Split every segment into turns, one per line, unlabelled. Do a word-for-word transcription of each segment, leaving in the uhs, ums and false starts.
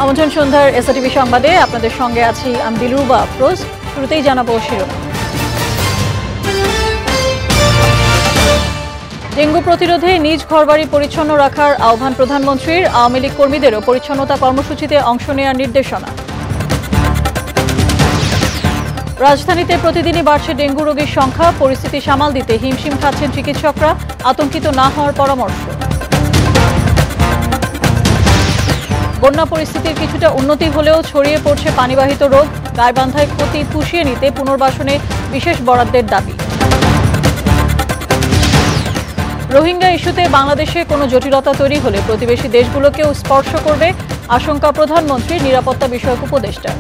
আমন্ত্রণ সন্ধ্যার এসআরটিভি সংবাদে আপনাদের সঙ্গে আছি আমি দিলরুবা আফরোজ। শুরুতেই জানাবো শিরোনাম। ডেঙ্গু প্রতিরোধে নিজ ঘরবাড়ি পরিচ্ছন্ন রাখার আহ্বান প্রধানমন্ত্রীর। আওয়ামী লীগ কর্মীদেরও পরিচ্ছন্নতা কর্মসূচিতে অংশ নেওয়ার নির্দেশনা। রাজধানীতে প্রতিদিনই বাড়ছে ডেঙ্গু রোগীর সংখ্যা। পরিস্থিতি সামাল দিতে হিমশিম খাচ্ছেন চিকিৎসকরা। আতঙ্কিত না হওয়ার পরামর্শ। বন্যা পরিস্থিতির কিছুটা উন্নতি হলেও ছড়িয়ে পড়ছে পানিবাহিত রোগ। গাইবান্ধায় ক্ষতি পুষিয়ে নিতে পুনর্বাসনে বিশেষ বরাদ্দের দাবি। রোহিঙ্গা ইস্যুতে বাংলাদেশে কোনো জটিলতা তৈরি হলে প্রতিবেশী দেশগুলোকেও স্পর্শ করবে আশঙ্কা প্রধানমন্ত্রীর। নিরাপত্তা বিষয়ক উপদেষ্টা।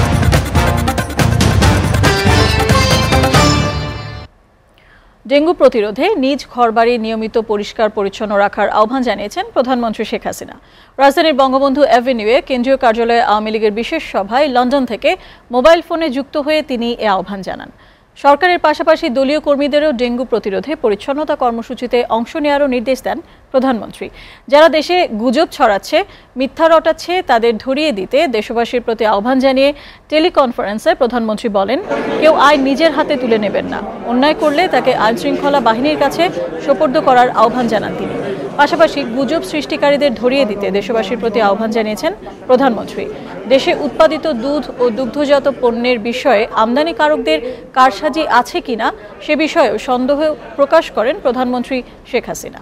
ডেঙ্গু প্রতিরোধে নিজ ঘরবাড়ি নিয়মিত পরিষ্কার পরিচ্ছন্ন রাখার আহ্বান জানিয়েছেন প্রধানমন্ত্রী শেখ হাসিনা। রাজধানীর বঙ্গবন্ধু অ্যাভিনিউয়ে কেন্দ্রীয় কার্যালয়ে আওয়ামী লীগের বিশেষ সভায় লন্ডন থেকে মোবাইল ফোনে যুক্ত হয়ে তিনি এ আহ্বান জানান। সরকারের পাশাপাশি দলীয় কর্মীদেরও ডেঙ্গু প্রতিরোধে পরিচ্ছন্নতা কর্মসূচিতে অংশ নেওয়ারও নির্দেশ দেন প্রধানমন্ত্রী। যারা দেশে গুজব ছড়াচ্ছে, মিথ্যা রটাচ্ছে, তাদের ধরিয়ে দিতে দেশবাসীর প্রতি আহ্বান জানিয়ে টেলিকনফারেন্সে প্রধানমন্ত্রী বলেন, কেউ আইন নিজের হাতে তুলে নেবেন না। অন্যায় করলে তাকে আইনশৃঙ্খলা বাহিনীর কাছে সোপর্দ করার আহ্বান জানান তিনি। পাশাপাশি গুজব সৃষ্টিকারীদের ধরিয়ে দিতে দেশবাসীর প্রতি আহ্বান জানিয়েছেন প্রধানমন্ত্রী। দেশে উৎপাদিত দুধ ও দুগ্ধজাত পণ্যের বিষয়ে আমদানিকারকদের কারসাজি আছে কিনা সে বিষয়েও সন্দেহ প্রকাশ করেন প্রধানমন্ত্রী শেখ হাসিনা।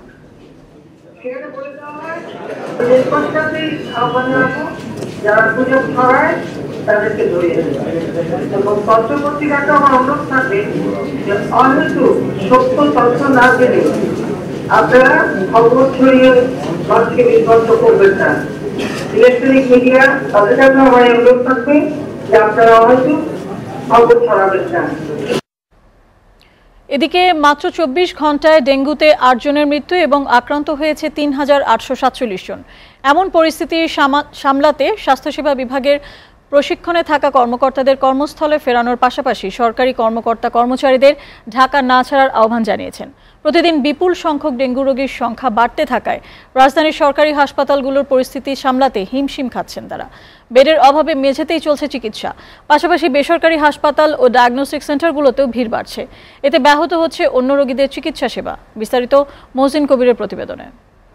আপনারা খবর ছড়িয়ে মানুষকে বিভ্রান্ত করবেন না। ইলেকট্রনিক মিডিয়া তাদের কাছে আমার অনুরোধ থাকবে যে আপনারা হয়তো খবর ছড়াবেন না।
এদিকে মাত্র চব্বিশ ঘন্টায় ডেঙ্গুতে আট জনের মৃত্যু এবং আক্রান্ত হয়েছে তিন হাজার আটশো সাতচল্লিশ জন। এমন পরিস্থিতি সামলাতে স্বাস্থ্যসেবা বিভাগের প্রশিক্ষণে থাকা কর্মকর্তাদের কর্মস্থলে ফেরানোর পাশাপাশি সরকারি কর্মকর্তা কর্মচারীদের ঢাকা না ছাড়ার আহ্বান জানিয়েছেন। প্রতিদিন বিপুল সংখ্যক ডেঙ্গু রোগীর সংখ্যা বাড়তে থাকায় রাজধানীর সরকারি হাসপাতালগুলোর পরিস্থিতি সামলাতে হিমশিম খাচ্ছেন তারা। বেডের অভাবে মেঝেতেই চলছে চিকিৎসা। পাশাপাশি বেসরকারি হাসপাতাল ও ডায়াগনস্টিক সেন্টারগুলোতেও ভিড় বাড়ছে। এতে ব্যাহত হচ্ছে অন্য রোগীদের চিকিৎসা সেবা। বিস্তারিত মহসিন কবিরের প্রতিবেদনে।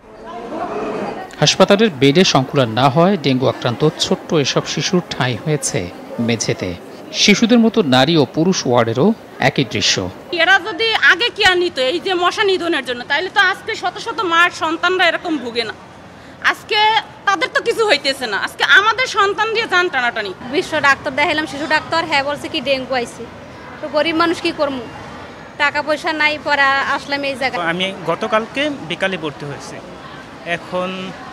হাসপাতালের বেডে সংকুলান না হয় ডেঙ্গু আক্রান্ত ছোট্ট এসব শিশুর ঠাঁই হয়েছে মেঝেতে। শিশুদের মতো নারী ও পুরুষ ওয়ার্ডেরও একই দৃশ্য।
এরা যদি আগে কেয়ার নিত এই যে মশা নিধনের জন্য, তাইলে তো আজকে শত শত মার সন্তানরা এরকম ভুগে না। আজকে তাদের তো কিছু হইতেছে না, আজকে আমাদের সন্তান দিয়ে যান টানাটানি।
বিশ্ব ডাক্তার দেখাইলাম, শিশু ডাক্তার, হ্যাঁ বলছে কি ডেঙ্গু আইছে। তো গরিব মানুষ কি করবো, টাকা পয়সা নাই, পরে আসলাম এই জায়গায়।
আমি গতকালকে বিকালে ভর্তি হয়েছি, এখন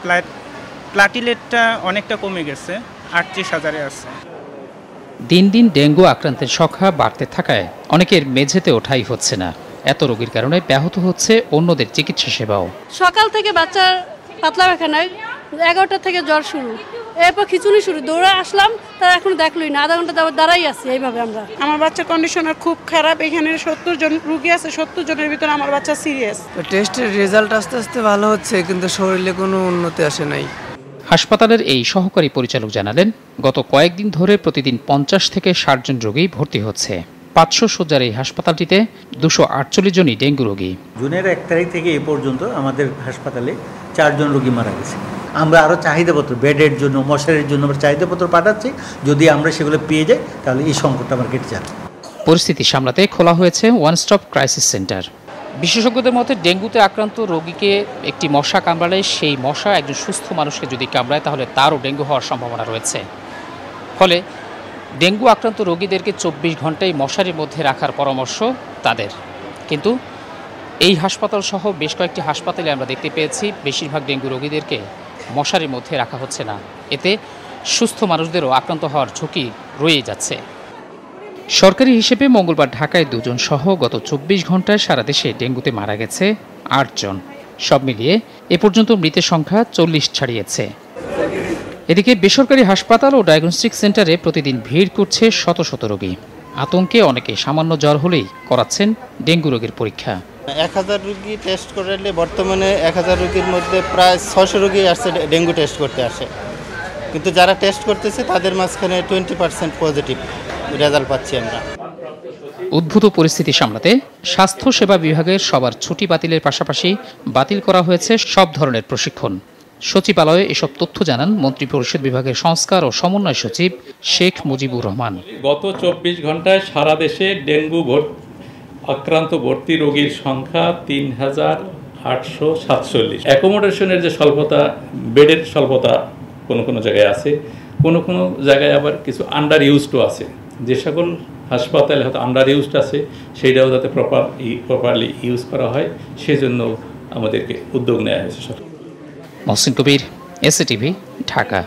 প্লাটিলেটটা অনেকটা কমে গেছে, আটত্রিশ হাজারে আছে।
দিন দিন ডেঙ্গু আক্রান্তের সংখ্যা বাড়তে থাকায় অনেকের মেঝেতে ওঠাই হচ্ছে না। এত রোগীর কারণে ব্যাহত হচ্ছে অন্যদের চিকিৎসা সেবাও।
সকাল থেকে বাচ্চার পাতলা পায়খানায়, এগারোটা থেকে জ্বর শুরু, এরপর খিচুনি শুরু, দৌড়ে আসলাম, তারা এখন দেখলই না, আধা ঘন্টা দাঁড়াই আছে এইভাবে। আমরা
আমার বাচ্চার কন্ডিশন খুব খারাপ। এখানে সত্তর জন রুগী আছে, সত্তর জনের ভিতরে আমার বাচ্চা সিরিয়াস।
টেস্টের রেজাল্ট আস্তে আস্তে ভালো হচ্ছে, কিন্তু শরীরে কোনো উন্নতি আসে নাই।
হাসপাতালের এই সহকারী পরিচালক জানালেন, গত কয়েকদিন ধরে প্রতিদিন পঞ্চাশ থেকে ষাট জন রোগী ভর্তি হচ্ছে। পাঁচশো শয্যার এই হাসপাতালটিতে দুশো আটচল্লিশ জনই ডেঙ্গু রোগী।
জুনের এক তারিখ থেকে এ পর্যন্ত আমাদের হাসপাতালে চারজন রোগী মারা গেছে। আমরা আরও চাহিদাপত্র বেডের জন্য, মশারির জন্য আমরা চাহিদাপত্র পাঠাচ্ছি। যদি আমরা সেগুলো পেয়ে যাই তাহলে এই সংকটটা আমার কেটে যাবে।
পরিস্থিতি সামলাতে খোলা হয়েছে ওয়ান স্টপ ক্রাইসিস সেন্টার। বিশেষজ্ঞদের মতে ডেঙ্গুতে আক্রান্ত রোগীকে একটি মশা কামড়ালে সেই মশা একজন সুস্থ মানুষকে যদি কামড়ায় তাহলে তারও ডেঙ্গু হওয়ার সম্ভাবনা রয়েছে। ফলে ডেঙ্গু আক্রান্ত রোগীদেরকে চব্বিশ ঘন্টায় মশারির মধ্যে রাখার পরামর্শ তাদের। কিন্তু এই হাসপাতাল সহ বেশ কয়েকটি হাসপাতালে আমরা দেখতে পেয়েছি বেশিরভাগ ডেঙ্গু রোগীদেরকে মশারির মধ্যে রাখা হচ্ছে না। এতে সুস্থ মানুষদেরও আক্রান্ত হওয়ার ঝুঁকি রয়ে যাচ্ছে। সরকারি হিসেবে মঙ্গলবার ঢাকায় দুজন সহ গত চব্বিশ ঘন্টায় সারা দেশে ডেঙ্গুতে মারা গেছে আট জন। সব মিলিয়ে এ পর্যন্ত মৃতের সংখ্যা চল্লিশ ছাড়িয়েছে। এদিকে বেসরকারি হাসপাতাল ও ডায়াগনস্টিক সেন্টারে প্রতিদিন ভিড় করছে শত শত রোগী। আতঙ্কে অনেকে সামান্য জ্বর হলেই করাচ্ছেন ডেঙ্গু রোগের পরীক্ষা।
এক হাজার রোগী টেস্ট করলে বর্তমানে এক হাজার রোগীর মধ্যে প্রায় ছশো রোগী আসছে ডেঙ্গু টেস্ট করতে আসে। কিন্তু যারা টেস্ট করতেছে তাদের মাঝখানে টোয়েন্টি পার্সেন্ট পজিটিভ রেজাল্ট পাচ্ছি আমরা।
উদ্ভূত পরিস্থিতি সামলাতে স্বাস্থ্যসেবা বিভাগের সবার ছুটি বাতিলের পাশাপাশি বাতিল করা হয়েছে সব ধরনের প্রশিক্ষণ। সচিবালয়ে এসব তথ্য জানান মন্ত্রিপরিষদ বিভাগের সংস্কার ও সমন্বয় সচিব শেখ মুজিবুর রহমান।
গত চব্বিশ ঘন্টায় সারা দেশে ডেঙ্গু আক্রান্ত ভর্তি রোগীর সংখ্যা তিন হাজার আটশো সাতচল্লিশ। অ্যাকোমোডেশনের যে স্বল্পতা, বেডের স্বল্পতা কোনো কোনো জায়গায় আছে, কোনো কোনো জায়গায় আবার কিছু আন্ডার ইউজডও আছে। যে সকল হাসপাতালে হয়তো আন্ডার ইউজড আছে সেইটাও যাতে প্রপার প্রপারলি ইউজ করা হয় সেজন্য আমাদেরকে উদ্যোগ নেওয়া হয়েছে।
মহসিন কবির, এসএটিভি, ঢাকা।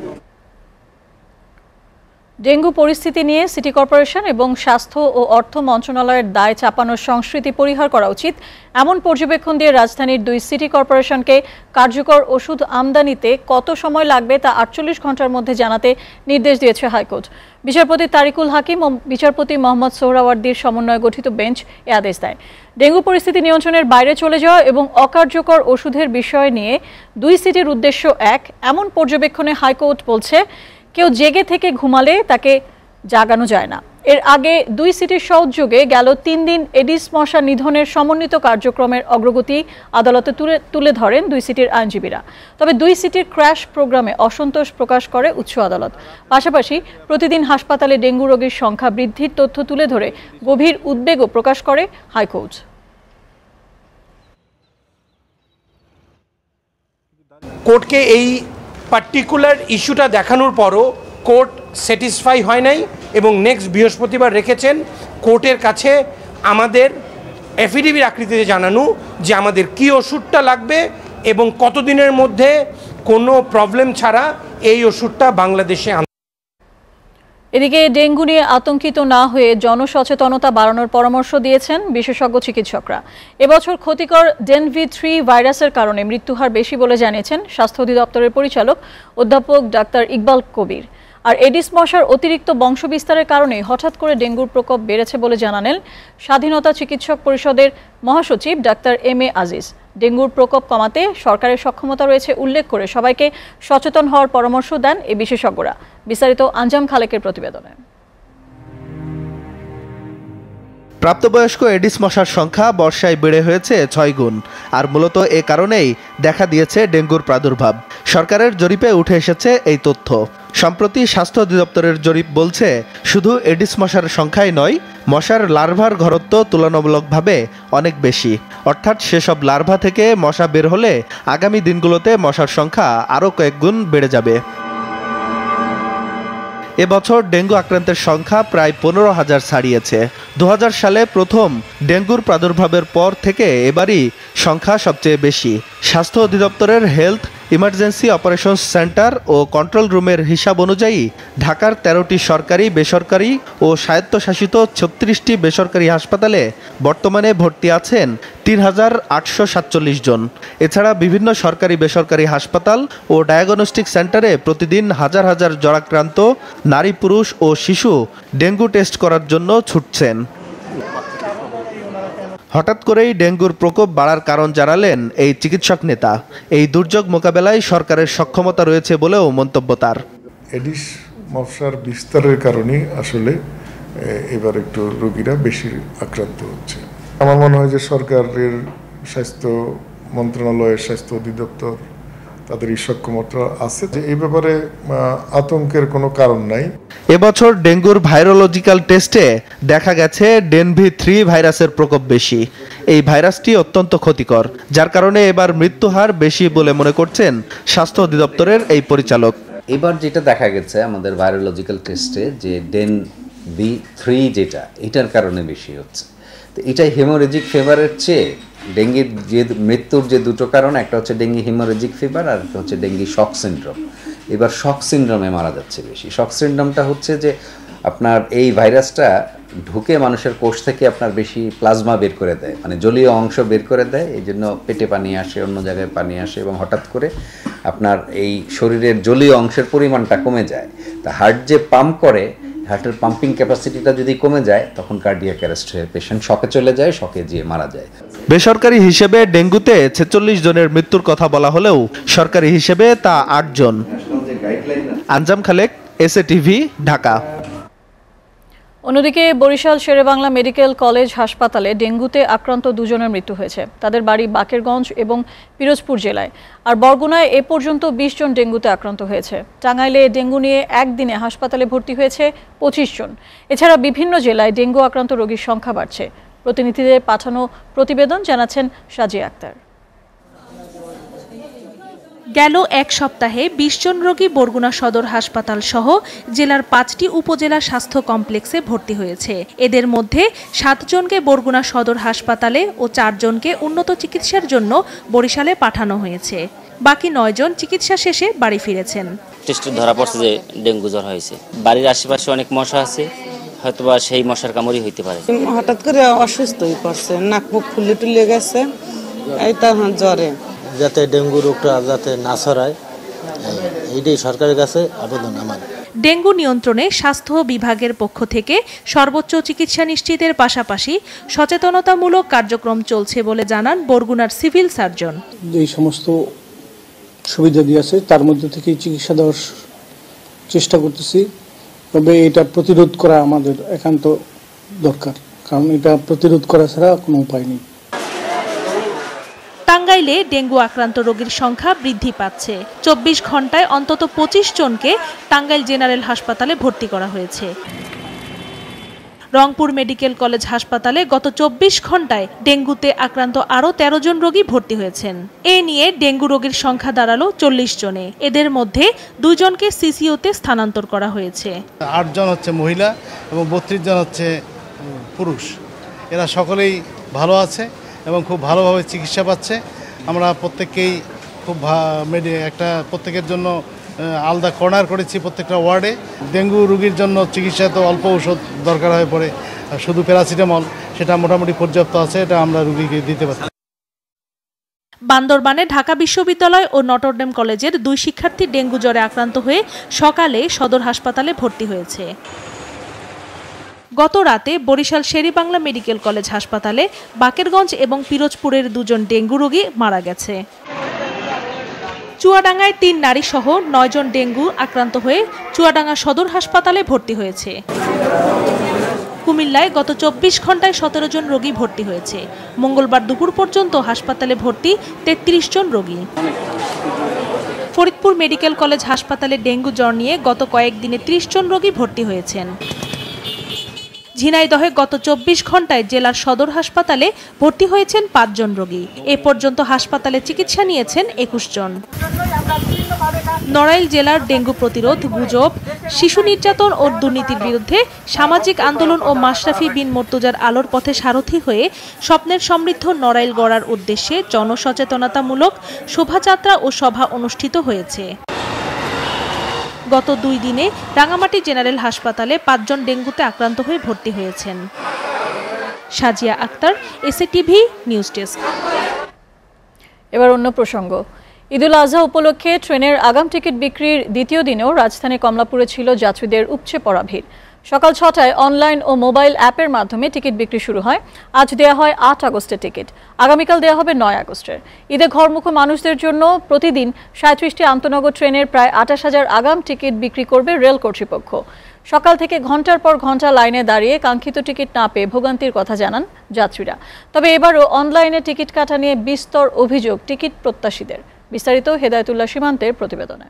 ডেঙ্গু পরিস্থিতি নিয়ে সিটি কর্পোরেশন এবং স্বাস্থ্য ও অর্থ মন্ত্রণালয়ের দায় চাপানোর সংস্কৃতি পরিহার করা উচিত, এমন পর্যবেক্ষণ দিয়ে রাজধানীর দুই সিটি কর্পোরেশনকে কার্যকর ওষুধ আমদানিতে কত সময় লাগবে তা আটচল্লিশ ঘন্টার মধ্যে জানাতে নির্দেশ দিয়েছে হাইকোর্ট। বিচারপতি তারিকুল হাকিম ও বিচারপতি মোহাম্মদ সোহরাওয়ার্দীর সমন্বয়ে গঠিত বেঞ্চ এ আদেশ দেয়। ডেঙ্গু পরিস্থিতি নিয়ন্ত্রণের বাইরে চলে যাওয়া এবং অকার্যকর ওষুধের বিষয় নিয়ে দুই সিটির উদ্দেশ্য এক, এমন পর্যবেক্ষণে হাইকোর্ট বলছে কেউ জেগে থেকে ঘুমালে তাকে জাগানো যায় না। এর আগে দুই সিটির সহযোগে গেল তিন দিন এডিস মশা নিধনের সমন্বিত কার্যক্রমের অগ্রগতি আদালতে তুলে তুলে ধরেন দুই সিটির আইনজীবীরা। তবে দুই সিটির ক্র্যাশ প্রোগ্রামে অসন্তোষ প্রকাশ করে উচ্চ আদালত। পাশাপাশি প্রতিদিন হাসপাতালে ডেঙ্গু রোগীর সংখ্যা বৃদ্ধির তথ্য তুলে ধরে গভীর উদ্বেগও প্রকাশ করে হাইকোর্ট।
কোর্টকে এই পার্টিকুলার ইস্যুটা দেখানোর পরও কোর্ট স্যাটিসফাই হয় নাই এবং নেক্সট বৃহস্পতিবার রেখেছেন কোর্টের কাছে আমাদের এফিডেভিট আকৃতিতে জানানো যে আমাদের কি ওষুধটা লাগবে এবং কতদিনের মধ্যে কোনো প্রবলেম ছাড়া এই ওষুধটা বাংলাদেশে।
এদিকে ডেঙ্গু নিয়ে আতঙ্কিত না হয়ে জনসচেতনতা বাড়ানোর পরামর্শ দিয়েছেন বিশেষজ্ঞ চিকিৎসকরা। এবছর ক্ষতিকর ডেনভি থ্রি ভাইরাসের কারণে মৃত্যুহার বেশি বলে জানিয়েছেন স্বাস্থ্য অধিদপ্তরের পরিচালক অধ্যাপক ডাক্তার ইকবাল কবির। আর এডিস মশার অতিরিক্ত বংশবিস্তারের কারণে হঠাৎ করে ডেঙ্গুর প্রকোপ বেড়েছে বলে জানালেন স্বাধীনতা চিকিৎসক পরিষদের মহাসচিব ডাক্তার এম এ আজিজ। ডেঙ্গুর প্রকোপ কমাতে সরকারের সক্ষমতা রয়েছে উল্লেখ করে সবাইকে সচেতন হওয়ার পরামর্শ দেন এই বিশেষজ্ঞরা। বিস্তারিত আঞ্জাম খালেকের প্রতিবেদনে।
প্রাপ্তবয়স্ক এডিস মশার সংখ্যা বর্ষায় বেড়ে হয়েছে ছয় গুণ, আর মূলত এ কারণেই দেখা দিয়েছে ডেঙ্গুর প্রাদুর্ভাব। সরকারের জরিপে উঠে এসেছে এই তথ্য। সম্প্রতি স্বাস্থ্য অধিদপ্তরের জরিপ বলছে শুধু এডিস মশার সংখ্যাই নয়, মশার লার্ভার ঘনত্ব তুলনামূলকভাবে অনেক বেশি। অর্থাৎ সেসব লার্ভা থেকে মশা বের হলে আগামী দিনগুলোতে মশার সংখ্যা আরও কয়েক গুণ বেড়ে যাবে। এবছর ডেঙ্গু আক্রান্তের সংখ্যা প্রায় পনেরো হাজার ছাড়িয়েছে। দু হাজার সালে প্রথম ডেঙ্গুর প্রাদুর্ভাবের পর থেকে এবারই সংখ্যা সবচেয়ে বেশি। স্বাস্থ্য অধিদপ্তরের হেলথ ইমার্জেন্সি অপারেশনস সেন্টার ও কন্ট্রোল রুমের হিসাব অনুযায়ী ঢাকার তেরোটি সরকারি, বেসরকারি ও স্বায়ত্তশাসিত ছত্রিশটি বেসরকারি হাসপাতালে বর্তমানে ভর্তি আছেন তিন হাজার আটশো সাতচল্লিশ জন। এছাড়া বিভিন্ন সরকারি বেসরকারি হাসপাতাল ও ডায়াগনস্টিক সেন্টারে প্রতিদিন হাজার হাজার জ্বরাক্রান্ত নারী, পুরুষ ও শিশু ডেঙ্গু টেস্ট করার জন্য ছুটছেন। হঠাৎ করেই ডেঙ্গুর প্রকোপ বাড়ার কারণ জানালেন এই চিকিৎসক নেতা। এই দুর্যোগ মোকাবেলায় সরকারের সক্ষমতা রয়েছে বলেও মন্তব্য তার।
এডিস মশার বিস্তারের কারণে আসলে এবার একটু রোগীরা বেশি আক্রান্ত হচ্ছে। আমার মনে হয় যে সরকারের স্বাস্থ্য মন্ত্রণালয়ের স্বাস্থ্য অধিদপ্তর তাদের এই সক্ষমতা আছে, যে এই ব্যাপারে আতঙ্কের কোনো কারণ নাই।
এবছর ডেঙ্গুর ভাইরোলজিক্যাল টেস্টে দেখা গেছে ডেনভি থ্রি ভাইরাসের প্রকোপ বেশি। এই ভাইরাসটি অত্যন্ত ক্ষতিকর, যার কারণে এবার মৃত্যুহার বেশি বলে মনে করছেন স্বাস্থ্য অধিদপ্তরের এই পরিচালক।
এবার যেটা দেখা গেছে আমাদের ভাইরোলজিক্যাল টেস্টে যে ডেন ভি থ্রি যেটা এটার কারণে বেশি হচ্ছে। তো এটাই হেমোরেজিক ফিভারের চেয়ে ডেঙ্গির যে মৃত্যুর যে দুটো কারণ, একটা হচ্ছে ডেঙ্গি হেমোরেজিক ফিভার আর একটা হচ্ছে ডেঙ্গি শক সিনড্রোম। এবার শক সিনড্রোমে মারা যাচ্ছে বেশি। শক সিনড্রোমটা হচ্ছে যে আপনার এই ভাইরাসটা ঢুকে মানুষের কোষ থেকে আপনার বেশি প্লাজমা বের করে দেয়, মানে জলীয় অংশ বের করে দেয়। এই জন্য পেটে পানি আসে, অন্য জায়গায় পানি আসে এবং হঠাৎ করে আপনার এই শরীরের জলীয় অংশের পরিমাণটা কমে যায়। তা হার্ট যে পাম্প করে, হার্টের পাম্পিং ক্যাপাসিটিটা যদি কমে যায় তখন কার্ডিয়াক অ্যারেস্ট হয়ে পেশেন্ট শকে চলে যায়, শকে গিয়ে মারা যায়।
বেসরকারি হিসেবে ডেঙ্গুতে ছেচল্লিশ জনের মৃত্যুর কথা বলা হলেও সরকারি হিসেবে তা আট জন। আঞ্জাম খালেক, এসএ টিভি, ঢাকা।
অন্যদিকে বরিশাল শেরেবাংলা মেডিকেল কলেজ হাসপাতালে ডেঙ্গুতে আক্রান্ত দুজনের মৃত্যু হয়েছে। তাদের বাড়ি বাকেরগঞ্জ এবং পিরোজপুর জেলায়। আর বরগুনায় এ পর্যন্ত বিশ জন ডেঙ্গুতে আক্রান্ত হয়েছে। টাঙ্গাইলে ডেঙ্গু নিয়ে একদিনে হাসপাতালে ভর্তি হয়েছে পঁচিশ জন। এছাড়া বিভিন্ন জেলায় ডেঙ্গু আক্রান্ত রোগীর সংখ্যা বাড়ছে। প্রতিনিধিদের পাঠানো প্রতিবেদন জানাচ্ছেন সাজিয়া আক্তার।
গেল এক সপ্তাহে বিশ জন রোগী বরগুনা সদর হাসপাতাল সহ জেলার পাঁচটি উপজেলা স্বাস্থ্য কমপ্লেক্সে ভর্তি হয়েছে। এদের মধ্যে সাতজনকে বরগুনা সদর হাসপাতালে ও চারজনকে উন্নত চিকিৎসার জন্য বরিশালে পাঠানো হয়েছে। বাকি নয় জন চিকিৎসা শেষে বাড়ি ফিরেছেন।
টেস্টে ধরা পড়ছে যে ডেঙ্গু জ্বর হয়েছে। বাড়ির আশেপাশে অনেক মশা আছে, হয়তোবা সেই মশার কামড়ই হইতে পারে।
হঠাৎ করে অসুস্থ হয়ে পড়ছে, নাক মুখ ফুলে টুলে গেছে, এই তো জ্বরে।
যাতে ডেঙ্গু রোগটা যাতে না ছড়ায়, এইটাই সরকারের কাছে আবেদন আমার।
ডেঙ্গু নিয়ন্ত্রণে স্বাস্থ্য বিভাগের পক্ষ থেকে সর্বোচ্চ চিকিৎসা নিশ্চিতের পাশাপাশি সচেতনতামূলক কার্যক্রম চলছে বলে জানান বরগুনার সিভিল সার্জন।
এই সমস্ত সুবিধা দিয়েছে তার মধ্যে থেকে চিকিৎসা দেওয়ার চেষ্টা করতেছি, তবে এটা প্রতিরোধ করা আমাদের একান্ত দরকার, কারণ এটা প্রতিরোধ করা ছাড়া কোনো উপায় নেই।
টাঙ্গাইলে ডেঙ্গু আক্রান্ত রোগীর সংখ্যা বৃদ্ধি পাচ্ছে। চব্বিশ ঘন্টায় অন্তত পঁচিশ জনকে টাঙ্গাইল জেনারেল হাসপাতালে ভর্তি করা হয়েছে। রংপুর মেডিকেল কলেজ হাসপাতালে গত চব্বিশ ঘন্টায় ডেঙ্গুতে আক্রান্ত আরও তেরো জন রোগী ভর্তি হয়েছেন। এ নিয়ে ডেঙ্গু রোগীর সংখ্যা দাঁড়ালো চল্লিশ জনে। এদের মধ্যে দুজনকে সিসিওতে স্থানান্তর করা হয়েছে।
আট জন হচ্ছে মহিলা এবং বত্রিশ জন হচ্ছে পুরুষ। এরা সকলেই ভালো আছে এবং খুব ভালোভাবে চিকিৎসা পাচ্ছে। আমরা প্রত্যেককেই খুব একটা প্রত্যেকের জন্য আলাদা কর্নার করেছি প্রত্যেকটা ওয়ার্ডে। ডেঙ্গু রোগীর জন্য চিকিৎসা তো অল্প ওষুধ দরকার হয়ে পড়ে, শুধু প্যারাসিটামল সেটা মোটামুটি পর্যাপ্ত আছে, এটা আমরা রোগীকে দিতে পারি।
বান্দরবানে ঢাকা বিশ্ববিদ্যালয় ও নটরডেম কলেজের দুই শিক্ষার্থী ডেঙ্গু জ্বরে আক্রান্ত হয়ে সকালে সদর হাসপাতালে ভর্তি হয়েছে। গত রাতে বরিশাল শেরেবাংলা মেডিকেল কলেজ হাসপাতালে বাকেরগঞ্জ এবং পিরোজপুরের দুজন ডেঙ্গু রোগী মারা গেছে। চুয়াডাঙ্গায় তিন নারী সহ নয় জন ডেঙ্গু আক্রান্ত হয়ে চুয়াডাঙ্গা সদর হাসপাতালে ভর্তি হয়েছে। কুমিল্লায় গত চব্বিশ ঘন্টায় সতেরো জন রোগী ভর্তি হয়েছে। মঙ্গলবার দুপুর পর্যন্ত হাসপাতালে ভর্তি তেত্রিশ জন রোগী। ফরিদপুর মেডিকেল কলেজ হাসপাতালে ডেঙ্গু জ্বর নিয়ে গত কয়েকদিনে ত্রিশ জন রোগী ভর্তি হয়েছেন। ঝিনাইদহে গত চব্বিশ ঘন্টায় জেলার সদর হাসপাতালে ভর্তি হয়েছেন পাঁচজন রোগী। এ পর্যন্ত হাসপাতালে চিকিৎসা নিয়েছেন একুশ জন। নড়াইল জেলার ডেঙ্গু প্রতিরোধ, গুজব, শিশু নির্যাতন ও দুর্নীতির বিরুদ্ধে সামাজিক আন্দোলন ও মাশরাফি বিন মর্তুজার আলোর পথে সারথি হয়ে স্বপ্নের সমৃদ্ধ নড়াইল গড়ার উদ্দেশ্যে জনসচেতনতামূলক শোভাযাত্রা ও সভা অনুষ্ঠিত হয়েছে। গত দুই দিনে রাঙামাটি জেনারেল হাসপাতালে পাঁচজন ডেঙ্গুতে আক্রান্ত হয়ে ভর্তি হয়েছেন। Sajia Akter, SA TV news desk.
এবার অন্য প্রসঙ্গ। ঈদুল আজহা উপলক্ষে ট্রেনের আগাম টিকিট বিক্রির দ্বিতীয় দিনেও রাজধানী কমলাপুরে ছিল যাত্রীদের উপচে পড়া ভিড়। সকাল ছটায় অনলাইন ও মোবাইল অ্যাপের মাধ্যমে টিকিট বিক্রি শুরু হয়। আজ দেয়া হয় আট আগস্টের টিকিট, আগামীকাল দেয়া হবে নয় আগস্টের। ঈদে ঘরমুখো মানুষদের জন্য প্রতিদিন সাঁত্রিশটি আন্তনগর ট্রেনের প্রায় আঠাশ হাজার আগাম টিকিট বিক্রি করবে রেল কর্তৃপক্ষ। সকাল থেকে ঘন্টার পর ঘন্টা লাইনে দাঁড়িয়ে কাঙ্ক্ষিত টিকিট না পেয়ে ভোগান্তির কথা জানান যাত্রীরা। তবে এবারও অনলাইনে টিকিট কাটা নিয়ে বিস্তর অভিযোগ টিকিট প্রত্যাশীদের। বিস্তারিত হেদায়েতুল্লাহ সীমান্তের প্রতিবেদনে।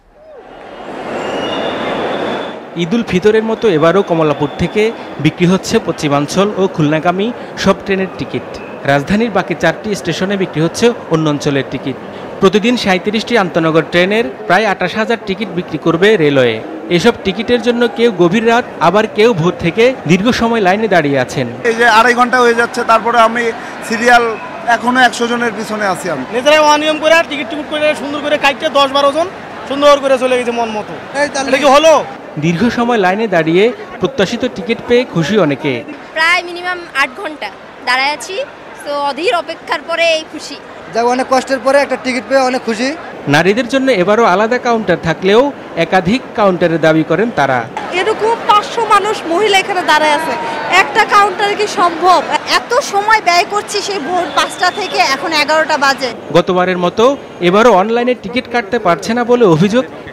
ঈদুল ফিতরের মতো এবারও কমলাপুর থেকে বিক্রি হচ্ছে পশ্চিমাঞ্চল ও খুলনাগামী সব ট্রেনের টিকিট। রাজধানীর বাকি চারটি স্টেশনে বিক্রি হচ্ছে অন্য অঞ্চলের টিকিট। প্রতিদিন সাঁত্রিশটি আন্তনগর ট্রেনের প্রায় আঠাশ হাজার টিকিট বিক্রি করবে রেলওয়ে। এসব টিকিটের জন্য কেউ গভীর রাত, আবার কেউ ভোর থেকে দীর্ঘ সময় লাইনে দাঁড়িয়ে আছেন।
এই যে আড়াই ঘন্টা হয়ে যাচ্ছে, তারপরে আমি সিরিয়াল এখনো একশো জনের পিছনে আছি। আমি
নিজেরাই অনিয়ম করে টিকিট টিকিট করে সুন্দর করে কাটতে দশ বারো জন সুন্দর করে চলে গেছে মন মতো। এটা কি হলো?
দীর্ঘ সময় লাইনে দাঁড়িয়ে প্রত্যাশিত টিকিট পেয়ে খুশি অনেকে।
প্রায় মিনিমাম আট ঘন্টা দাঁড়ায় আছি, তো অধীর অপেক্ষার পরে এই খুশি।
যাক, অনেক কষ্টের পরে একটা টিকিট পেয়ে অনেক খুশি।
নারীদের জন্য এবারও আলাদা কাউন্টার থাকলেও একাধিক কাউন্টারের দাবি করেন তারা।
এরকম পাঁচশো মানুষ মহিলা এখানে দাঁড়ায় আছে, একটা কাউন্টারে কি সম্ভব? এত সময় ব্যয় করছি সেই ভোর পাঁচটা থেকে এখন এগারোটা বাজে।
গতবারের মতো এবারও অনলাইনে টিকিট কাটতে পারছে না বলে অভিযোগ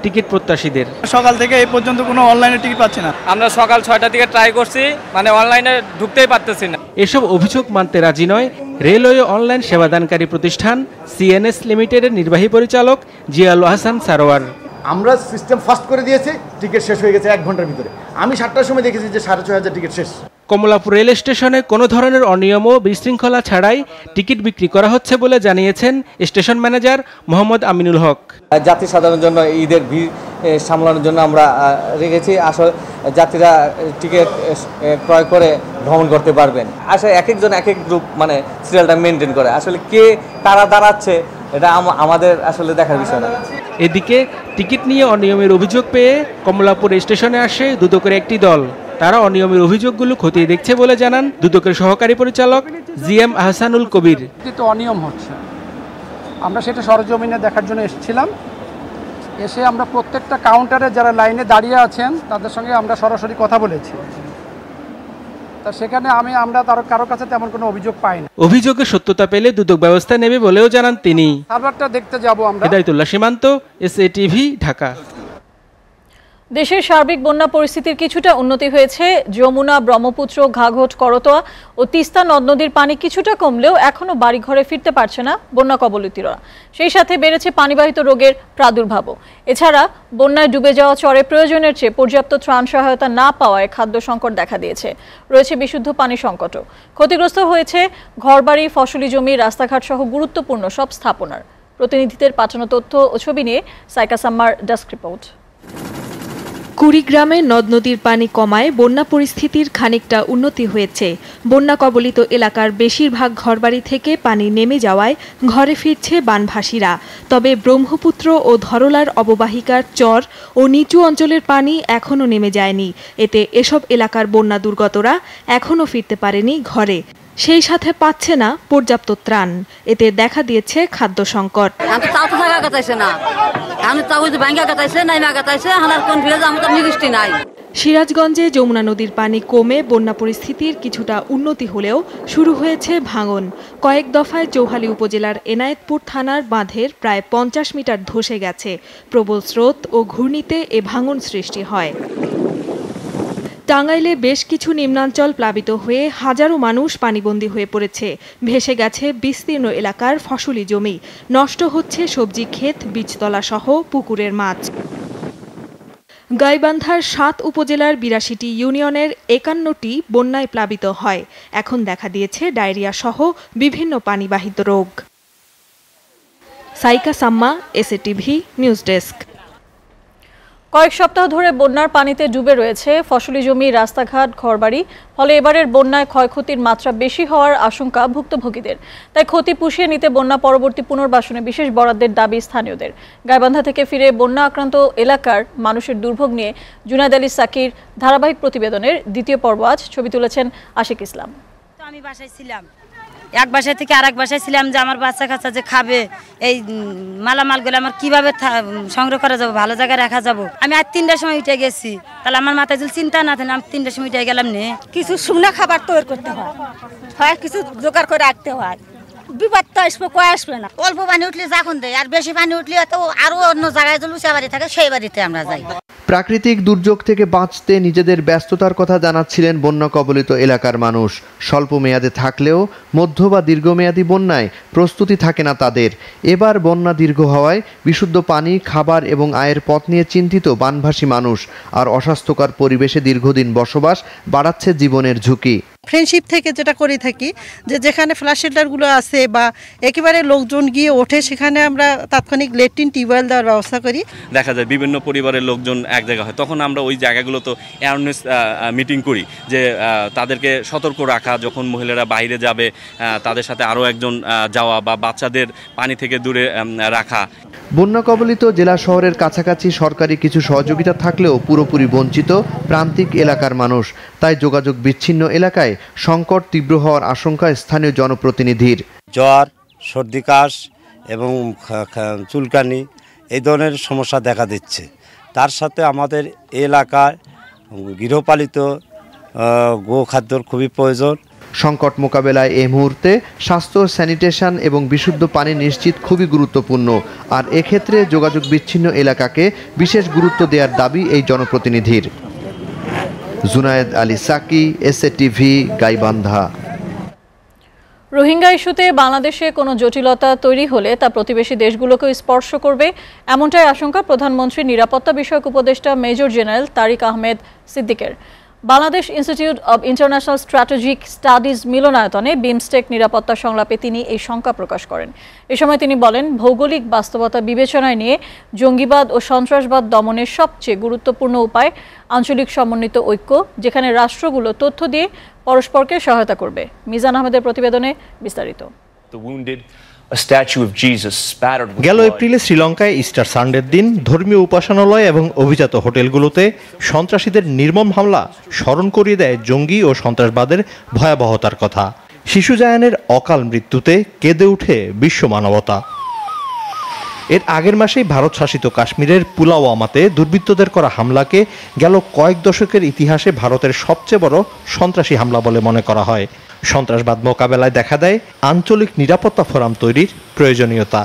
টিকিট প্রত্যাশীদের।
সকাল থেকে এই পর্যন্ত কোনো অনলাইনে টিকিট পাচ্ছি না।
আমরা সকাল ছয়টা থেকে ট্রাই করছি, মানে অনলাইনে ঢুকতেই পারতেছি না।
এসব অভিযোগ মানতে রাজি নয় রেলওয়ে অনলাইন সেবাদানকারী প্রতিষ্ঠান সিএনএস লিমিটেডের নির্বাহী পরিচালক জিয়াউল হাসান সারোয়ার।
আমরা সিস্টেম ফাস্ট করে দিয়েছি, টিকিট শেষ হয়ে গেছে এক ঘন্টার ভিতরে। আমি সাতটার সময় দেখেছি যে সাড়ে ছয় হাজার টিকিট শেষ।
কমলাপুর রেল স্টেশনে কোনো ধরনের অনিয়ম ও বিশৃঙ্খলা ছাড়াই টিকিট বিক্রি করা হচ্ছে বলে জানিয়েছেন স্টেশন ম্যানেজার মোহাম্মদ আমিনুল হক।
যাত্রী সাধারণের জন্য ঈদের ভিড় সামলানোর জন্য আমরা রেখেছি, আসলে যাত্রীরা টিকিট ক্রয় করে ভ্রমণ করতে পারবেন। আসলে এক একজন এক এক গ্রুপ মানে সিরিয়ালটা মেনটেন করে, আসলে কে কারা দাঁড়াচ্ছে এটা আমাদের আসলে দেখার বিষয় না।
এদিকে টিকিট নিয়ে অনিয়মের অভিযোগ পেয়ে কমলাপুর স্টেশনে আসে দুদকের একটি দল। তারা অনিয়মের অভিযোগগুলো খতিয়ে দেখছে বলে জানান দুদকের সহকারী পরিচালক জি এম আহসানুল কবির।
অনিয়ম হচ্ছে, আমরা সেটা সরজমিনে দেখার জন্য এসেছিলাম। এসে আমরা প্রত্যেকটা কাউন্টারে যারা লাইনে দাঁড়িয়ে আছেন তাদের সঙ্গে আমরা সরাসরি কথা বলেছি। তা সেখানে আমি আমরা তার কারো কাছে তেমন কোনো অভিযোগ পাই না।
অভিযোগের সত্যতা পেলে দুদক ব্যবস্থা নেবে বলেও জানান তিনি।
সার্ভারটা দেখতে যাব আমরা।
হেদায়েতুল্লাহ সীমান্ত, এস এ টিভি, ঢাকা।
দেশের সার্বিক বন্যা পরিস্থিতির কিছুটা উন্নতি হয়েছে। যমুনা, ব্রহ্মপুত্র, ঘাঘট, করতোয়া ও তিস্তা নদ নদীর পানি কিছুটা কমলেও এখনো বাড়িঘরে ফিরতে পারছে না বন্যা কবলিতরা। সেই সাথে বেড়েছে পানিবাহিত রোগের প্রাদুর্ভাবও। এছাড়া বন্যায় ডুবে যাওয়া চরে প্রয়োজনের চেয়ে পর্যাপ্ত ত্রাণ সহায়তা না পাওয়ায় খাদ্য সংকট দেখা দিয়েছে। রয়েছে বিশুদ্ধ পানি সংকটও। ক্ষতিগ্রস্ত হয়েছে ঘরবাড়ি, ফসলি জমি, রাস্তাঘাট সহ গুরুত্বপূর্ণ সব স্থাপনার। প্রতিনিধিদের পাঠানো তথ্য ও ছবি নিয়ে সাইকা সাম্মার ডেস্ক রিপোর্ট।
কুড়িগ্রামে নদ নদীর পানি কমায় বন্যা পরিস্থিতির খানিকটা উন্নতি হয়েছে। বন্যা কবলিত এলাকার বেশিরভাগ ঘরবাড়ি থেকে পানি নেমে যাওয়ায় ঘরে ফিরছে বানভাসীরা। তবে ব্রহ্মপুত্র ও ধরলার অববাহিকার চর ও নিচু অঞ্চলের পানি এখনও নেমে যায়নি। এতে এসব এলাকার বন্যা দুর্গতরা এখনও ফিরতে পারেনি ঘরে। সেই সাথে পাচ্ছে না পর্যাপ্ত ত্রাণ। এতে দেখা দিয়েছে খাদ্য সংকট। সিরাজগঞ্জে যমুনা নদীর পানি কমে বন্যা পরিস্থিতির কিছুটা উন্নতি হলেও শুরু হয়েছে ভাঙন। কয়েক দফায় চৌহালি উপজেলার এনায়েতপুর থানার বাঁধের প্রায় পঞ্চাশ মিটার ধসে গেছে। প্রবল স্রোত ও ঘূর্ণিতে এ ভাঙন সৃষ্টি হয়। টাঙ্গাইলে বেশ কিছু নিম্নাঞ্চল প্লাবিত হয়ে হাজারো মানুষ পানিবন্দী হয়ে পড়েছে। ভেসে গেছে বিস্তীর্ণ এলাকার ফসলি জমি, নষ্ট হচ্ছে সবজি ক্ষেত, বীজতলা সহ পুকুরের মাছ। গাইবান্ধার সাত উপজেলার বিরাশিটি ইউনিয়নের একান্নটি বন্যায় প্লাবিত হয়। এখন দেখা দিয়েছে ডায়রিয়া সহ বিভিন্ন পানিবাহিত রোগ। Saika Samma, S A TV news desk.
কয়েক সপ্তাহ ধরে বন্যার পানিতে ডুবে রয়েছে ফসলি জমি, রাস্তাঘাট, ঘরবাড়ি। ফলে এবারের বন্যায় ক্ষয়ক্ষতির মাত্রা বেশি হওয়ার আশঙ্কা ভুক্তভোগীদের। তাই ক্ষতি পুষিয়ে নিতে বন্যা পরবর্তী পুনর্বাসনে বিশেষ বরাদ্দের দাবি স্থানীয়দের। গাইবান্ধা থেকে ফিরে বন্যা আক্রান্ত এলাকার মানুষের দুর্ভোগ নিয়ে জুনায়েদ আলী সাকির ধারাবাহিক প্রতিবেদনের দ্বিতীয় পর্ব আজ। ছবি তুলেছেন আশিক ইসলাম।
আমি বাসায় ছিলাম, এক বাসায় থেকে আরেক বাসায় ছিলাম যে আমার বাচ্চা কাচ্চা যে খাবে এই মালামালগুলো আমার কিভাবে সংগ্রহ করা যাবো, ভালো জায়গায় রাখা যাবো। আমি আজ তিনটার সময় উঠে গেছি, তাহলে আমার মাথায় যদি চিন্তা না থাকে আমি তিনটার সময় উঠে গেলাম। নে
কিছু শুকনো খাবার তৈরি করতে হয়, হয় কিছু জোগাড় করে রাখতে হয়। বিপদ তো আসবে, কয় আসবে না।
অল্প পানি উঠলে যখন দেয়, আর বেশি পানি উঠলে তো আরো অন্য জায়গায় যে লুচা বাড়ি থাকে সেই বাড়িতে আমরা যাই।
প্রাকৃতিক দুর্যোগ থেকে বাঁচতে নিজেদের ব্যস্ততার কথা জানাচ্ছিলেন বন্যা কবলিত এলাকার মানুষ। স্বল্প মেয়াদে থাকলেও মধ্য বা দীর্ঘমেয়াদী বন্যায় প্রস্তুতি থাকে না তাদের। এবার বন্যা দীর্ঘ হওয়ায় বিশুদ্ধ পানি, খাবার এবং আয়ের পথ নিয়ে চিন্তিত বানভাসী মানুষ। আর অস্বাস্থ্যকর পরিবেশে দীর্ঘদিন বসবাস বাড়াচ্ছে জীবনের ঝুঁকি।
ফ্রেন্ডশিপ থেকে যেটা করে থাকি যে যেখানে ফ্ল্যাশ শেল্টারগুলো আছে বা একেবারে লোকজন গিয়ে ওঠে সেখানে আমরা তাৎক্ষণিক লেট্রিন, টিউবওয়েল দেওয়ার ব্যবস্থা করি।
দেখা যায় বিভিন্ন পরিবারের লোকজন এক জায়গা হয়, তখন আমরা ওই জায়গাগুলো তো অ্যাওয়ারনেস মিটিং করি যে তাদেরকে সতর্ক রাখা, যখন মহিলারা বাইরে যাবে তাদের সাথে আরও একজন যাওয়া বা বাচ্চাদের পানি থেকে দূরে রাখা।
বন্যা কবলিত জেলা শহরের কাছাকাছি সরকারি কিছু সহযোগিতা থাকলেও পুরোপুরি বঞ্চিত প্রান্তিক এলাকার মানুষ। তাই যোগাযোগ বিচ্ছিন্ন এলাকায় সংকট তীব্র হওয়ার আশঙ্কা স্থানীয় জনপ্রতিনিধির।
জ্বর, সর্দি, কাশ এবং চুলকানি এই ধরনের সমস্যা দেখা দিচ্ছে। তার সাথে আমাদের এলাকায় গৃহপালিত গোখাদ্যর খুবই প্রয়োজন।
সংকট মোকাবেলায় এই মুহূর্তে স্বাস্থ্য, স্যানিটেশন এবং বিশুদ্ধ পানি নিশ্চিত খুবই গুরুত্বপূর্ণ, আর এক্ষেত্রে যোগাযোগ বিচ্ছিন্ন এলাকাকে বিশেষ গুরুত্ব দেওয়ার দাবি এই জনপ্রতিনিধির। Junayed Ali Saki, SA TV, Gaibandha.
রোহিঙ্গা ইস্যুতে বাংলাদেশে কোনো জটিলতা তৈরি হলে তা প্রতিবেশী দেশগুলোকেও স্পর্শ করবে, এমনটাই আশঙ্কা প্রধানমন্ত্রীর নিরাপত্তা বিষয়ক উপদেষ্টা মেজর জেনারেল তারিক আহমেদ সিদ্দিকের। Bangladesh institute of international strategic studies মিলনায়তনে বিমস্টেক নিরাপত্তা সংলাপে তিনি এই শঙ্কা প্রকাশ করেন। এ সময় তিনি বলেন, ভৌগোলিক বাস্তবতা বিবেচনায় নিয়ে জঙ্গিবাদ ও সন্ত্রাসবাদ দমনের সবচেয়ে গুরুত্বপূর্ণ উপায় আঞ্চলিক সমন্বিত ঐক্য, যেখানে রাষ্ট্রগুলো তথ্য দিয়ে পরস্পরকে সহায়তা করবে। মিজান আহমেদের প্রতিবেদনে বিস্তারিত।
গেল এপ্রিলে শ্রীলঙ্কায় ইস্টার সানডের দিন ধর্মীয় উপাসনালয় এবং অভিজাত হোটেলগুলোতে সন্ত্রাসীদের নির্মম হামলা স্মরণ করিয়ে দেয় জঙ্গি ও সন্ত্রাসবাদের ভয়াবহতার কথা। শিশু জায়ানের অকাল মৃত্যুতে কেঁদে উঠে বিশ্ব মানবতা। এর আগের মাসেই ভারত শাসিত কাশ্মীরের পুলওয়ামাতে দুর্বৃত্তদের করা হামলাকে গেল কয়েক দশকের ইতিহাসে ভারতের সবচেয়ে বড় সন্ত্রাসী হামলা বলে মনে করা হয়। সন্ত্রাসবাদ মোকাবেলায় দেখা দেয় আঞ্চলিক নিরাপত্তা ফোরাম তৈরির প্রয়োজনীয়তা।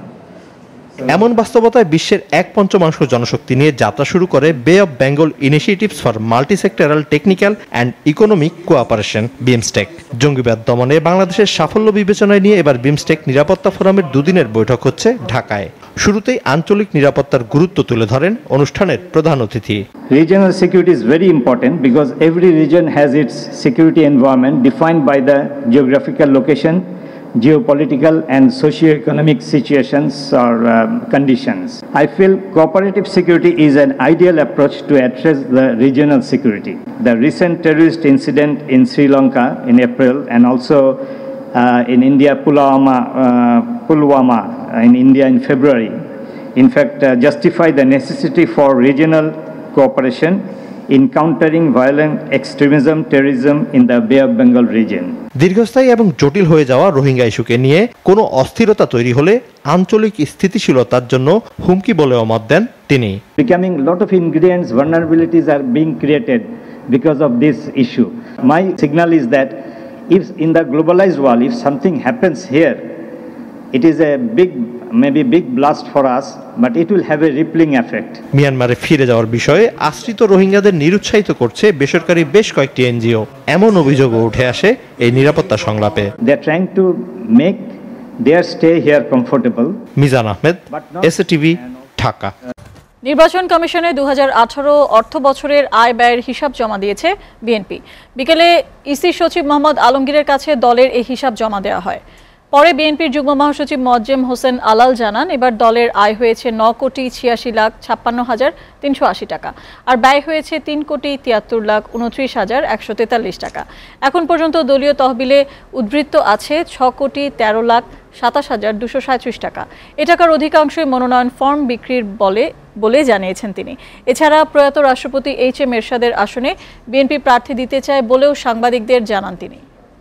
এমন বাস্তবতায় বিশ্বের এক পঞ্চমাংশ জনশক্তি নিয়ে যাত্রা শুরু করে bay of Bengal initiatives for multisectoral technical and economic cooperation BIMSTEC. জঙ্গিবাদ দমনে বাংলাদেশের সাফল্য বিবেচনায় নিয়ে এবার বিমস্টেক নিরাপত্তা ফোরামের দুদিনের বৈঠক হচ্ছে ঢাকায়। শুরুতেই আঞ্চলিক নিরাপত্তার গুরুত্ব তুলে ধরেন অনুষ্ঠানের প্রধান অতিথি।
Regional security is very important because every region has its security environment defined by the geographical location, geopolitical and socio-economic situations or um, conditions. I feel cooperative security is an ideal approach to address the regional security. The recent terrorist incident in Sri Lanka in April and also uh, in India, Pulwama, uh, Pulwama in India in February, in fact uh, justify the necessity for regional cooperation in countering violent extremism, terrorism in the Bay of Bengal region.
দীর্ঘস্থায়ী এবং জটিল হয়ে যাওয়া রোহিঙ্গা ইস্যুকে নিয়ে কোনো অস্থিরতা তৈরি হলে আঞ্চলিক স্থিতিশীলতার জন্য হুমকি বলেও মত দেন তিনি।
Becoming lot of ingredients, vulnerabilities are being created because of this issue. My signal is that if in the globalized world, if something happens here, it is a big, maybe big blast for us, but it will have a rippling effect.
মিয়ানমারে ফিরে যাওয়ার বিষয়ে আশ্রিত রোহিঙ্গাদের নিরুৎসাহিত করছে বেসরকারি বেশ কয়েকটি এনজিও। এমন অভিযোগও উঠে আসে এই নিরাপত্তা সংলাপে।
They are trying to make their stay here comfortable.
Mizan Ahmed, SA TV, Dhaka.
নির্বাচন কমিশনে দু হাজার আঠারো অর্থ বছরের আয় ব্যয়ের হিসাব জমা দিয়েছে বিএনপি। বিকেলে ইসি সচিব মোহাম্মদ আলমগীরের কাছে দলের এই হিসাব জমা দেওয়া হয়। পরে বিএনপির যুগ্ম মহাসচিব মোয়াজ্জেম হোসেন আলাল জানান, এবার দলের আয় হয়েছে ন কোটি ছিয়াশি লাখ ছাপ্পান্ন হাজার তিনশো আশি টাকা, আর ব্যয় হয়েছে তিন কোটি তিয়াত্তর লাখ উনত্রিশ হাজার একশো তেতাল্লিশ টাকা। এখন পর্যন্ত দলীয় তহবিলে উদ্বৃত্ত আছে ছ কোটি তেরো লাখ সাতাশ হাজার দুশো সাঁত্রিশ টাকা। এ টাকার অধিকাংশই মনোনয়ন ফর্ম বিক্রির বলে বলে জানিয়েছেন তিনি। এছাড়া প্রয়াত রাষ্ট্রপতি এইচ এম এরশাদের আসনে বিএনপি প্রার্থী দিতে চায় বলেও সাংবাদিকদের জানান তিনি।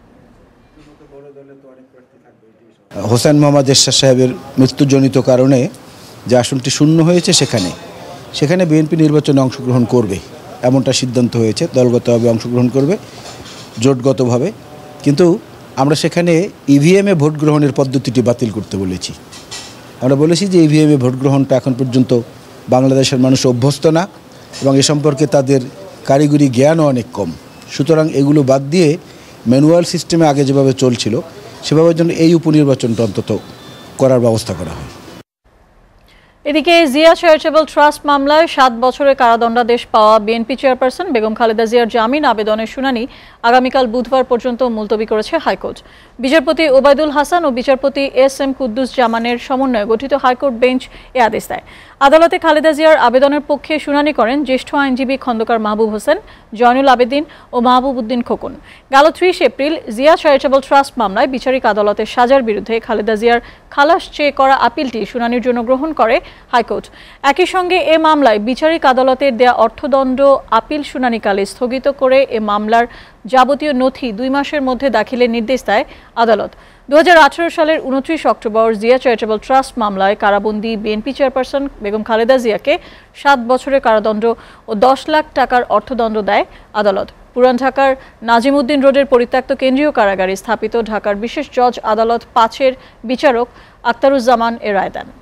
হোসেন মোহাম্মদ এরশাদ সাহেবের মৃত্যুজনিত কারণে যে আসনটি শূন্য হয়েছে, সেখানে সেখানে বিএনপি নির্বাচনে অংশগ্রহণ করবে এমনটা সিদ্ধান্ত হয়েছে। দলগতভাবে অংশগ্রহণ করবে, জোটগতভাবে। কিন্তু আমরা সেখানে ইভিএমে ভোট গ্রহণের পদ্ধতিটি বাতিল করতে বলেছি। আমরা বলেছি যে ইভিএমে ভোট গ্রহণটা এখন পর্যন্ত বাংলাদেশের মানুষ অভ্যস্ত না এবং এ সম্পর্কে তাদের কারিগরি জ্ঞানও অনেক কম। সুতরাং এগুলো বাদ দিয়ে ম্যানুয়াল সিস্টেমে আগে যেভাবে চলছিল সেভাবে জন্য এই উপনির্বাচনটা অন্তত করার ব্যবস্থা করা হয়।
এদিকে জিয়া চ্যারিটেবল ট্রাস্ট মামলায় সাত বছরের কারাদণ্ডাদেশ পাওয়া বিএনপি চেয়ারপারসন বেগম খালেদা জিয়ার জামিন আবেদনের শুনানি আগামীকাল বুধবার পর্যন্ত মুলতবি করেছে হাইকোর্ট। বিচারপতি ওবায়দুল হাসান ও বিচারপতি এস এম কুদ্দুস জামানের সমন্বয়ে গঠিত হাইকোর্ট বেঞ্চ এ আদেশ দেয়। আদালতে খালেদা জিয়ার আবেদনের পক্ষে শুনানি করেন জ্যেষ্ঠ আইনজীবী খন্দকার মাহবুব হোসেন, জয়নুল আবেদিন ও মাহবুব উদ্দিন খোকন। গেল ত্রিশ এপ্রিল জিয়া চ্যারিটেবল ট্রাস্ট মামলায় বিচারিক আদালতের সাজার বিরুদ্ধে খালেদা জিয়ার খালাস চেয়ে করা আপিলটি শুনানির জন্য গ্রহণ করে হাইকোর্ট। একই সঙ্গে এ মামলায় বিচারিক আদালতের দেয়া অর্থদণ্ড আপিল শুনানিকালে স্থগিত করে এ মামলার যাবতীয় নথি দুই মাসের মধ্যে দাখিলের নির্দেশ দেয় আদালত। দু হাজার আঠারো সালের উনত্রিশ অক্টোবর জিয়া চ্যারিটেবল ট্রাস্ট মামলায় কারাবন্দী বিএনপি চেয়ারপারসন বেগম খালেদা জিয়াকে সাত বছরের কারাদণ্ড ও দশ লাখ টাকার অর্থদণ্ড দেয় আদালত। পুরান ঢাকার নাজিমউদ্দিন রোডের পরিত্যক্ত কেন্দ্রীয় কারাগারে স্থাপিত ঢাকার বিশেষ জজ আদালত পাঁচের বিচারক আক্তারুজ্জামান এ রায় দেন।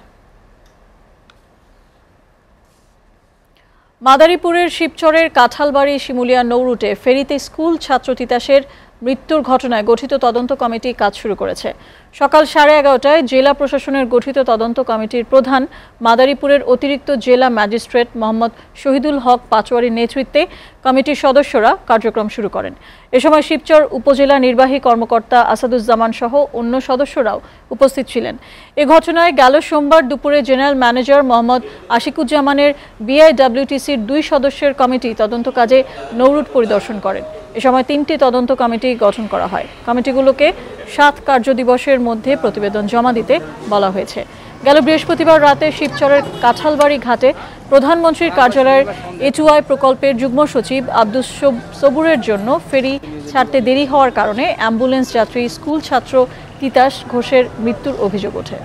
মাদারীপুরের শিবচরের কাঁঠালবাড়ি শিমুলিয়া নৌরুটে ফেরিতে স্কুল ছাত্র তিতাসের মৃত্যুর ঘটনায় গঠিত তদন্ত কমিটি কাজ শুরু করেছে। সকাল সাড়ে এগারোটায় জেলা প্রশাসনের গঠিত তদন্ত কমিটির প্রধান মাদারীপুরের অতিরিক্ত জেলা ম্যাজিস্ট্রেট মোহাম্মদ শহীদুল হক পাচোয়ারির নেতৃত্বে কমিটির সদস্যরা কার্যক্রম শুরু করেন। এ সময় শিবচর উপজেলা নির্বাহী কর্মকর্তা আসাদুজ্জামান সহ অন্য সদস্যরাও উপস্থিত ছিলেন। এ ঘটনায় গেল সোমবার দুপুরে জেনারেল ম্যানেজার মোহাম্মদ আশিকুজ্জামানের বিআইডব্লিউটিসির দুই সদস্যের কমিটি তদন্ত কাজে নৌরুট পরিদর্শন করেন। এ সময় তিনটি তদন্ত কমিটি গঠন করা হয়। কমিটিগুলোকে সাত কার্যদিবসের মধ্যে প্রতিবেদন জমা দিতে বলা হয়েছে। গেল বৃহস্পতিবার রাতে শিবচরের কাঁঠালবাড়ি ঘাটে প্রধানমন্ত্রীর কার্যালয়ের এটুআই প্রকল্পের যুগ্ম সচিব আব্দুস সবুরের জন্য ফেরি ছাড়তে দেরি হওয়ার কারণে অ্যাম্বুলেন্স যাত্রী স্কুল ছাত্র তিতাস ঘোষের মৃত্যুর অভিযোগ ওঠে।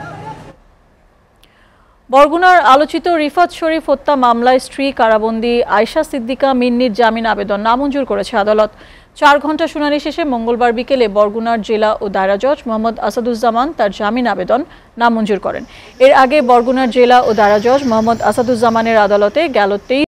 বরগুনার আলোচিত রিফাত শরীফ হত্যা মামলায় স্ত্রী কারাবন্দী আয়শা সিদ্দিকা মিন্নির জামিন আবেদন নামঞ্জুর করেছে আদালত। চার ঘণ্টা শুনানি শেষে মঙ্গলবার বিকেলে বরগুনার জেলা ও দায়রা জজ মোহাম্মদ আসাদুজ্জামান তার জামিন আবেদন নামঞ্জুর করেন। এর আগে বরগুনার জেলা ও দায়রা জজ মোহাম্মদ আসাদুজ্জামানের আদালতে গেল তেইশ